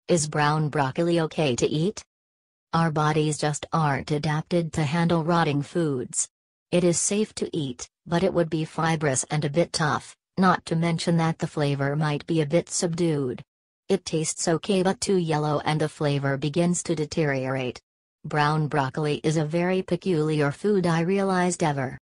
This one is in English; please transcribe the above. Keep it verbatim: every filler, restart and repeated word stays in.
Is brown broccoli okay to eat? Our bodies just aren't adapted to handle rotting foods. It is safe to eat, but it would be fibrous and a bit tough, not to mention that the flavor might be a bit subdued. It tastes okay but too yellow and the flavor begins to deteriorate. Brown broccoli is a very peculiar food I realized ever